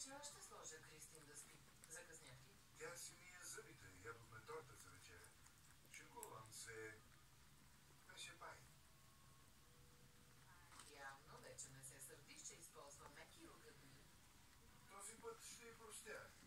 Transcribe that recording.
Вечера ще сложа Кристин да спи. Закъснях ли? Тя си мие зъбите. Ядохме торта за вечеря. Шегувам се. Беше пай. Явно вече не се сърдиш, че използва меки ругави. Този път ще й простя.